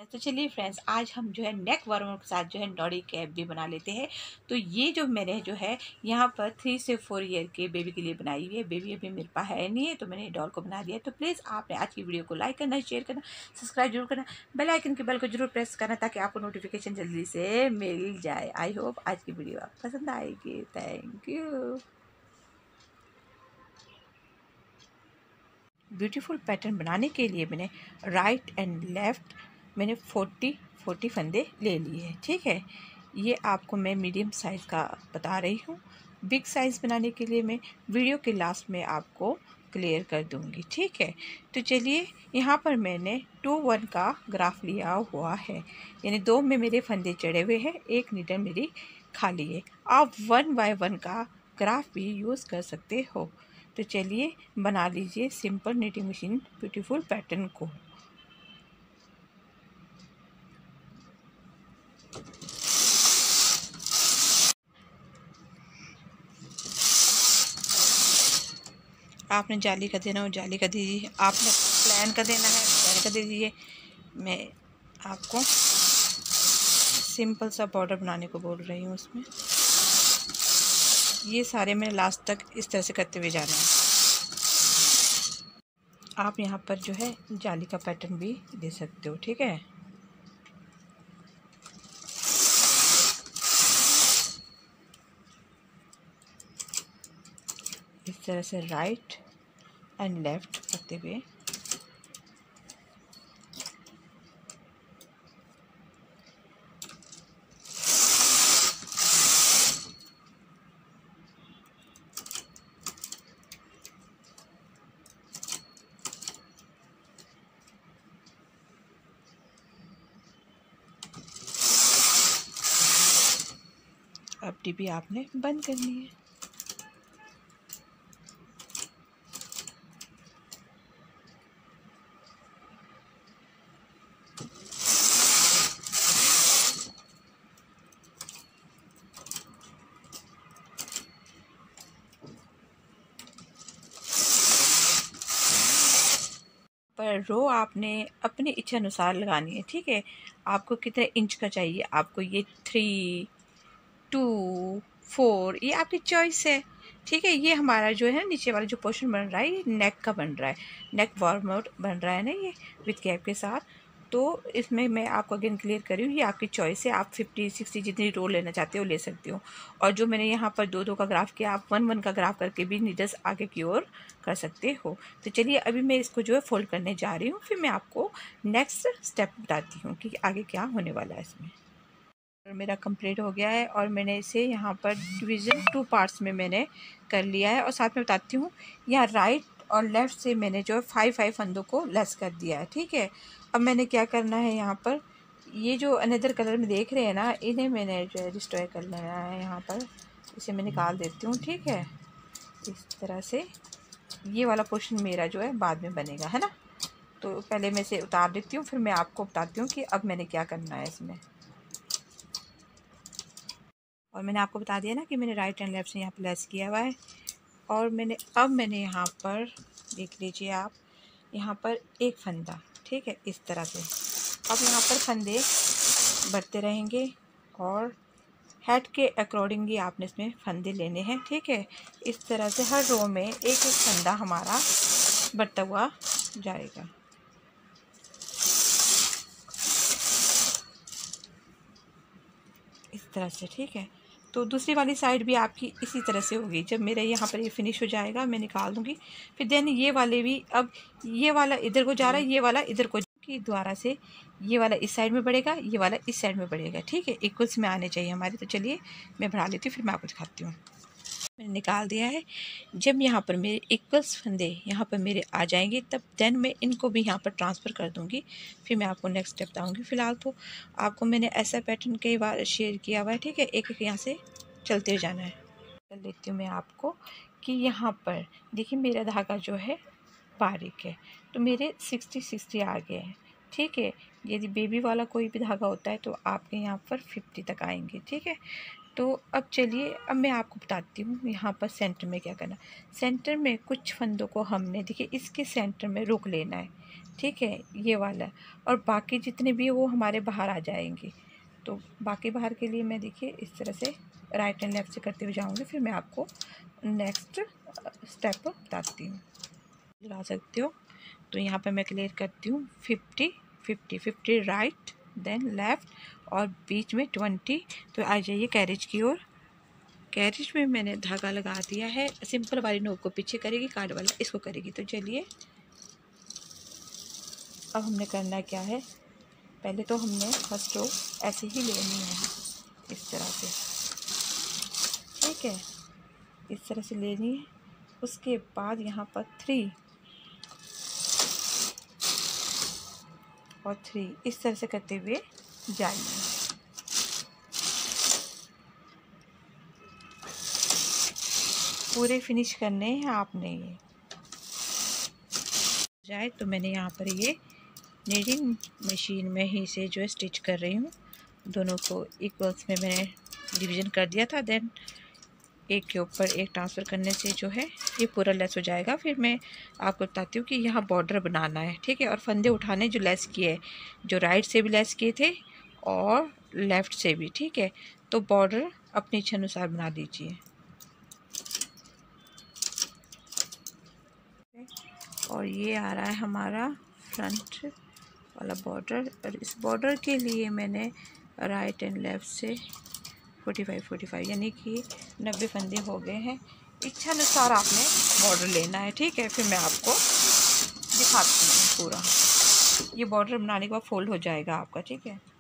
तो चलिए फ्रेंड्स, आज हम जो है नेक वार्मर के साथ जो है नॉडी कैप भी बना लेते हैं। तो ये जो मैंने जो है यहाँ पर 3 से 4 ईयर के बेबी के लिए बनाई हुई है। बेबी अभी मेरे पास है नहीं है, तो मैंने डॉल को बना दिया है। तो प्लीज़ आपने आज की वीडियो को लाइक करना, शेयर करना, सब्सक्राइब जरूर करना, बेल आइकन के बेल को जरूर प्रेस करना ताकि आपको नोटिफिकेशन जल्दी से मिल जाए। आई होप आज की वीडियो आपको पसंद आएगी। Thank you. ब्यूटीफुल पैटर्न बनाने के लिए मैंने राइट एंड लेफ़्ट मैंने 40 फंदे ले लिए हैं। ठीक है, ये आपको मैं मीडियम साइज़ का बता रही हूँ। बिग साइज़ बनाने के लिए मैं वीडियो के लास्ट में आपको क्लियर कर दूँगी। ठीक है, तो चलिए यहाँ पर मैंने 2-1 का ग्राफ लिया हुआ है, यानी 2 में मेरे फंदे चढ़े हुए हैं, एक नीडल मेरी खाली है। आप 1 बाय 1 का ग्राफ भी यूज़ कर सकते हो। तो चलिए बना लीजिए simple knitting machine beautiful pattern को। आपने जाली का देना हो जाली का दीजिए, आपने प्लान का देना है प्लान का दे दीजिए। मैं आपको सिंपल सा बॉर्डर बनाने को बोल रही हूँ। उसमें ये सारे मैंने लास्ट तक इस तरह से करते हुए जाना है। आप यहाँ पर जो है जाली का पैटर्न भी दे सकते हो। ठीक है, इस तरह से राइट एंड लेफ्ट करते हुए अब टीपी आपने बंद करनी है। पर रो आपने अपनी इच्छा अनुसार लगानी है। ठीक है, आपको कितने इंच का चाहिए, आपको ये 3, 2, 4 ये आपकी चॉइस है। ठीक है, ये हमारा जो है नीचे वाला जो पोर्शन बन रहा है ये नेक का बन रहा है, नेक वार्मर बन रहा है ना ये विथ कैप के साथ। तो इसमें मैं आपको अगेन क्लियर कर रही हूँ, ये आपकी चॉइस है। आप 50-60 जितनी रो लेना चाहते हो ले सकते हो। और जो मैंने यहाँ पर 2-2 का ग्राफ किया, आप 1-1 का ग्राफ करके भी नीडल्स आगे की ओर कर सकते हो। तो चलिए अभी मैं इसको जो है फोल्ड करने जा रही हूँ, फिर मैं आपको नेक्स्ट स्टेप बताती हूँ कि आगे क्या होने वाला है इसमें। मेरा कंप्लीट हो गया है और मैंने इसे यहाँ पर डिवीज़न 2 पार्ट्स में मैंने कर लिया है। और साथ में बताती हूँ, यहाँ राइट और लेफ़्ट से मैंने जो है 5 फंदों को लेस कर दिया है। ठीक है, अब मैंने क्या करना है, यहाँ पर ये जो अनदर कलर में देख रहे हैं ना, इन्हें मैंने जो है डिस्ट्रॉय कर लेना है। यहाँ पर इसे मैं निकाल देती हूँ। ठीक है, इस तरह से ये वाला पोर्शन मेरा जो है बाद में बनेगा, है ना। तो पहले मैं इसे उतार देती हूँ, फिर मैं आपको बताती हूँ कि अब मैंने क्या करना है इसमें। और मैंने आपको बता दिया ना कि मैंने राइट एंड लेफ़्ट से यहाँ पर लेस किया हुआ है। और मैंने यहाँ पर देख लीजिए आप, यहाँ पर एक फंदा, ठीक है, इस तरह से। अब यहाँ पर फंदे बढ़ते रहेंगे और हेड के अकॉर्डिंगली आपने इसमें फंदे लेने हैं। ठीक है, इस तरह से हर रो में एक एक फंदा हमारा बढ़ता हुआ जाएगा। इस तरह से। ठीक है, तो दूसरी वाली साइड भी आपकी इसी तरह से होगी। जब मेरा यहाँ पर ये फिनिश हो जाएगा मैं निकाल दूँगी। फिर देन ये वाले भी, अब ये वाला इधर को जा रहा है, ये वाला इधर को की द्वारा से ये वाला इस साइड में बढ़ेगा, ये वाला इस साइड में बढ़ेगा। ठीक है, इक्वल्स में आने चाहिए हमारे। तो चलिए मैं बढ़ा लेती हूँ, फिर मैं आपको दिखाती हूँ। मैंने निकाल दिया है। जब यहाँ पर मेरे इक्वल्स फंदे यहाँ पर मेरे आ जाएंगे, तब देन मैं इनको भी यहाँ पर ट्रांसफ़र कर दूँगी। फिर मैं आपको नेक्स्ट स्टेप बताऊँगी। फ़िलहाल तो आपको मैंने ऐसा पैटर्न कई बार शेयर किया हुआ है। ठीक है, एक एक यहाँ से चलते हुए जाना है। कर लेती हूँ मैं आपको कि यहाँ पर देखिए मेरा धागा जो है बारीक है, तो मेरे 60 आ गए हैं। ठीक है, यदि बेबी वाला कोई भी धागा होता है तो आपके यहाँ पर 50 तक आएंगे। ठीक है, तो अब चलिए, अब मैं आपको बताती हूँ यहाँ पर सेंटर में क्या करना। सेंटर में कुछ फंदों को हमने देखिए इसके सेंटर में रोक लेना है, ठीक है, ये वाला, और बाकी जितने भी वो हमारे बाहर आ जाएंगे। तो बाकी बाहर के लिए मैं देखिए इस तरह से राइट एंड लेफ़्ट से करते हुए जाऊँगी, फिर मैं आपको नेक्स्ट स्टेप बताती हूँ। लगा सकते हो। तो यहाँ पे मैं क्लियर करती हूँ 50 50 50 राइट देन लेफ़्ट और बीच में 20। तो आ जाइए कैरेज की ओर। कैरेज में मैंने धागा लगा दिया है। सिंपल वाली नोक को पीछे करेगी, कार्ड वाला इसको करेगी। तो चलिए, अब हमने करना क्या है, पहले तो हमने फर्स्ट रो ऐसे ही लेनी है इस तरह से, ठीक है, इस तरह से लेनी है। उसके बाद यहाँ पर 3 और 3 इस तरह से करते हुए जाइए। पूरे फिनिश करने हैं आपने। ये जाए तो मैंने यहाँ पर ये नीडिंग मशीन में ही से जो है स्टिच कर रही हूँ। दोनों को इक्वल्स में मैंने डिवीज़न कर दिया था। देन एक के ऊपर एक ट्रांसफ़र करने से जो है ये पूरा लेस हो जाएगा। फिर मैं आपको बताती हूँ कि यहाँ बॉर्डर बनाना है, ठीक है, और फंदे उठाने जो लेस किए, जो राइट से भी लेस किए थे और लेफ़्ट से भी, ठीक है। तो बॉर्डर अपनी इच्छा अनुसार बना दीजिए। और ये आ रहा है हमारा फ्रंट वाला बॉर्डर, और इस बॉर्डर के लिए मैंने राइट एंड लेफ़्ट से 45 यानी कि 90 फंदे हो गए हैं। इच्छा अनुसार आपने बॉर्डर लेना है, ठीक है। फिर मैं आपको दिखाती हूँ पूरा। ये बॉर्डर बनाने के बाद फोल्ड हो जाएगा आपका, ठीक है।